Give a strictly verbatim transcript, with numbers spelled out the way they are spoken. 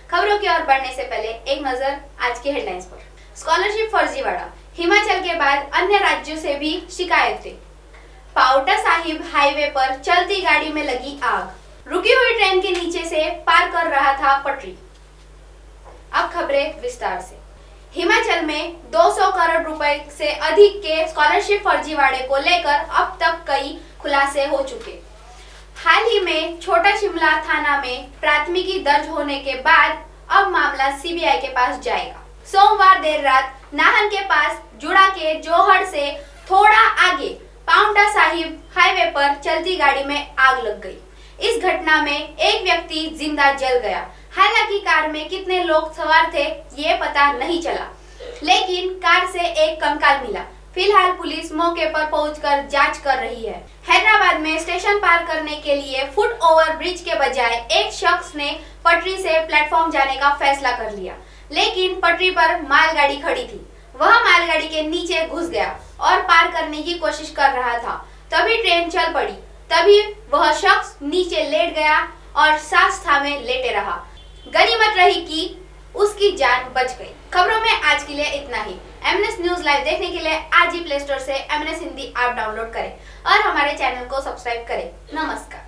खबरों की ओर बढ़ने से पहले एक नजर आज की हेडलाइंस पर। स्कॉलरशिप फर्जीवाड़ा, हिमाचल के बाद अन्य राज्यों से भी शिकायतें। पावटा साहिब हाईवे पर चलती गाड़ी में लगी आग, रुकी हुई ट्रेन के नीचे से पार कर रहा था पटरी। अब खबरें विस्तार से। हिमाचल में दो सौ करोड़ रुपए से अधिक के स्कॉलरशिप फर्जीवाड़े को लेकर अब तक कई खुलासे हो चुके। हाल ही में छोटा शिमला थाना में प्राथमिकी दर्ज होने के बाद अब मामला सीबीआई के पास जाएगा। सोमवार देर रात नाहन के पास जुड़ा के जोहड़ से थोड़ा आगे पावटा साहिब हाईवे पर चलती गाड़ी में आग लग गई। इस घटना में एक व्यक्ति जिंदा जल गया। हालांकि कार में कितने लोग सवार थे ये पता नहीं चला, लेकिन कार से एक कंकाल मिला। फिलहाल पुलिस मौके पर पहुंचकर जांच कर रही है। हैदराबाद में स्टेशन पार करने के लिए फुट ओवर ब्रिज के बजाय एक शख्स ने पटरी से प्लेटफॉर्म जाने का फैसला कर लिया, लेकिन पटरी पर मालगाड़ी खड़ी थी। वह मालगाड़ी के नीचे घुस गया और पार करने की कोशिश कर रहा था। तभी ट्रेन चल पड़ी। तभी वह शख्स नीचे लेट गया और सांस थामे लेटे रहा। गनीमत रही कि उसकी जान बच गई। खबरों में आज के लिए इतना ही। एमएनएस न्यूज लाइव देखने के लिए आज ही प्ले स्टोर से एमएनएस हिंदी ऐप डाउनलोड करें और हमारे चैनल को सब्सक्राइब करें। नमस्कार।